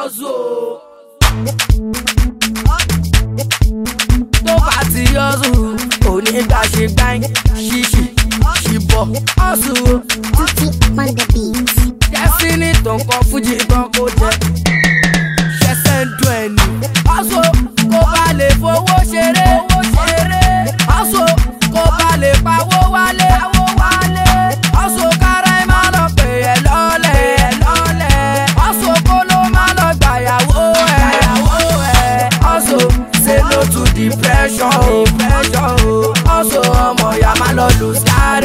hustle. Tó bá ti hustle, òní gbà ṣe gbáyìn, ṣíṣì, ṣìbọ̀, hustle. Tutti on the beat. Destiny tó ń kọ fújì tán kó jẹ. Ṣẹ̀ṣẹ̀ ń dùn ẹni. Hustle kó bá lè fowó ṣeré. Hustle kó bá lè pawó wálé. Hustle kára ẹ má lọ pè é lọ́lẹ̀. Hustle kó ló má lọ gbàyàwó ẹ̀. Hustle say no to depression. Hustle ọmọ ìyá má lọ lose guard.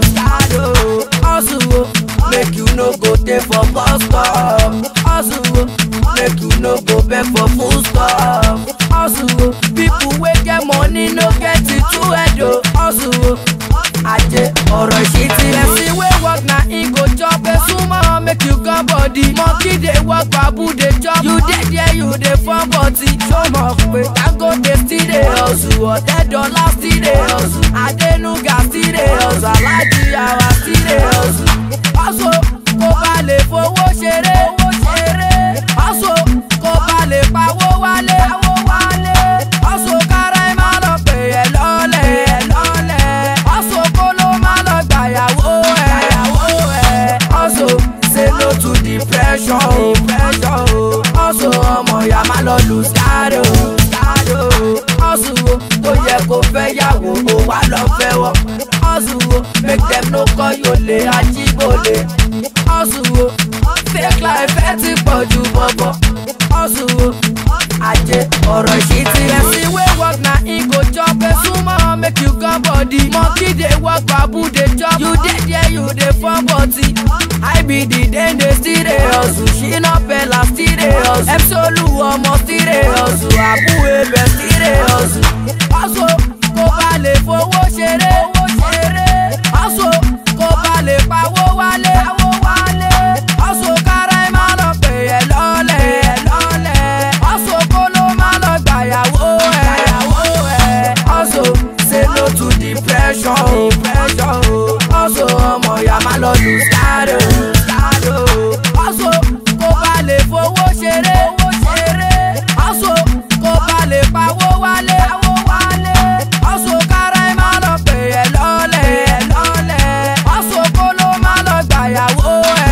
Hustle make you no go dey for bus stop. Hustle make you no go beg for food stuff. Hustle people wey get money no get it too head o. Hustle ajé ọ̀rọ̀ ìṣítí. Person wey work na him go chop a sumo make you come body. Monkey dey work babu dey chop. You dey there you dey form body. Show mọ̀ pé Dangote still dey hustle. $100 still dey hustle. Adenuga still dey hustle. Alhaji Yawa still dey hustle. Hustle kó bá lè fowó ṣeré. Hustle kó bá lè pawó wálé. Hustle kára ẹ má lọ pè é lọ́lẹ̀. Hustle kó ló má lọ gbàyàwó ẹ̀. Hustle say no to depression. Hustle ọmọ ìyá má lọ lose guard. Hustle tó yẹ kó fẹ́ yàwó ó wá lọ fẹ́ wọ́. Hustle make them no call you olè ajíbólè. Hustle fake life ẹ ti pọ̀ ju bọ̀bọ̀. Hustle ajé ọ̀rọ̀ ìṣítí. Person wey work na him go chop a sumo make you come body. Monkey dey work babu dey chop. You dey there you dey form body. IBD den dey still dey hustle. Shina Pella still dey hustle. Epsolu ọmọ still dey hustle. Abu Elu still dey hustle. Hustle kó bá lè fowó ṣeré. Hustle kó bá lè pawó wálé. Hustle kára ẹ má lọ pè é lọ́lẹ̀. Hustle kó ló má lọ gbàyàwó ẹ̀. Hustle say no to depression. Hustle ọmọ ìyá má lọ lose guard. Hustle kó bá lè fowó ṣeré. Hustle kó bá lè pawó wálé. Hustle kára ẹ má lọ pè é lọ́lẹ̀. Hustle kó ló má lọ gbàyàwó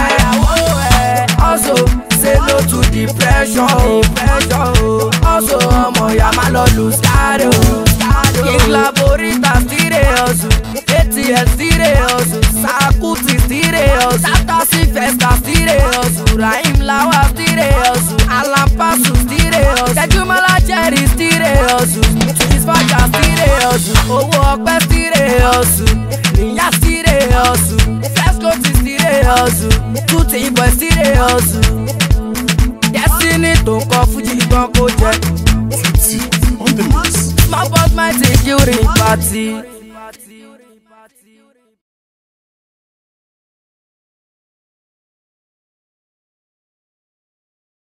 ẹ̀. Hustle say no to depression. Hustle ọmọ ìyá má lọ lose guard. King Laborita still dey hustle. ATL still dey hustle. Sakuti still dey hustle. Tata Sylvester still dey hustle. Rahim Lawal still dey hustle. Alan Pasu still dey hustle. Tejumala Jerry still dey hustle. Twins Faja still dey hustle. Owó Ọpẹ́ still dey hustle. Niya still dey hustle. Fescoty still dey hustle. Tutti boy still dey hustle. Destiny tó ń kọ fújì tán kó jẹ. Tutti on the mix. Small but mighty during party.